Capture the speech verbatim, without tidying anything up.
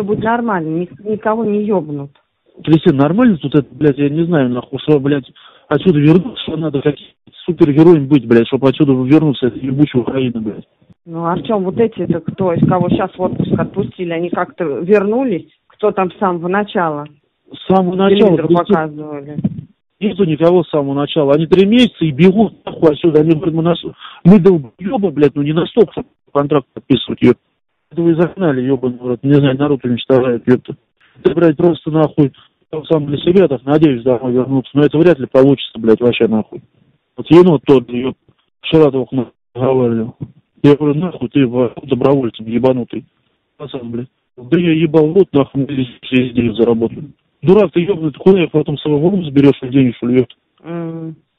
все будет нормально, ник- никого не ёбнут. Кристина, нормально тут это, блядь, я не знаю, нахуй, что, блядь, отсюда вернуться, что надо каким-то супергероем быть, блядь, чтобы отсюда вернуться, это ебучая Украина, блядь. Ну, Артем, вот эти-то кто, из кого сейчас в отпуск отпустили, они как-то вернулись? Кто там с самого начала? С самого начала. Телевизор показывали. Нету никого с самого начала. Они три месяца и бегут нахуй отсюда. Они говорят, мы, нас... мы долбоёбы, блядь, ну не настолько контракт подписывать, ёпта. Это вы загнали, ёбаный, блядь, не знаю, народ уничтожает, ёпта. Ты, блядь, просто нахуй сам для себя, так надеюсь домой вернуться, но это вряд ли получится, блядь, вообще нахуй. Вот енот тот, ёпта, вчера только разговаривал. Я говорю, нахуй ты добровольцем ебанутый. Пацан, блядь. Да я ебал рот, нахуй, мы здесь денег заработали. Дурак ты ебаный, ты куда я потом своего вон заберешь денег, что ли, ёпта? Mm.